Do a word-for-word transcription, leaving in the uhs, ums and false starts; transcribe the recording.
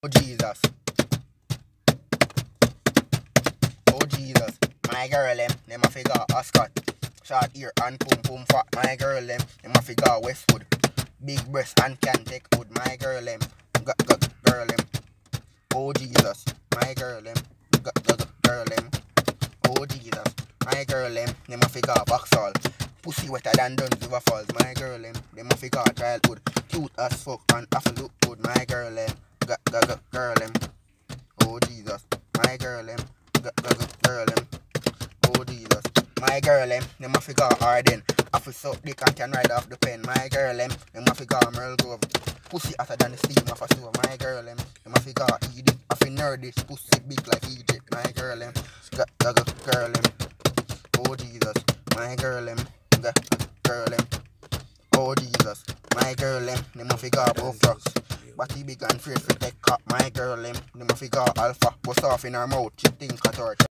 Oh Jesus, oh Jesus, my girl them, them a figure Ascot. Short ear and pum pum fat, my girl them, them a figure Westwood. Big breast and can take wood, my girl them, g g girl them. Oh Jesus, my girl them, g g girl them. Oh Jesus, my girl them, them a figure Vauxhall. Pussy wetter than Dunsriver Falls, my girl them, them a figure childhood. Cute as fuck and have to look good, my girl them, g g g girl them. Oh Jesus, my girl them, g g g girl them. Oh Jesus, my girl them, them a figure Arden. Have to suck dick and can ride off the pen, my girl them, them a figure Merle Grove. Pussy hotter than the steam of a stove, my girl them, them a figure Edith. Have to nerdy, pussy big like Egypt, my girl them, g g g girl them. Oh Jesus, my girl them, g g girl them. Oh Jesus, my girl them, them a figure Bullfrogs. Body big and afraid for take up, my girl them, them a figure Alpha. Bust off in her mouth, she think at her.